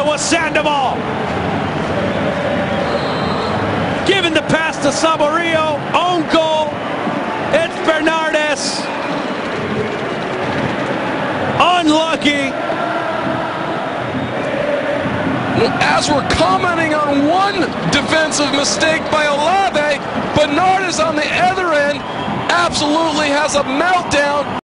it was Sandoval. Giving the pass to Saborio. Own goal. It's Bernardez. Unlucky. As we're commenting on one defensive mistake by Olave, Bernardez on the other end absolutely has a meltdown.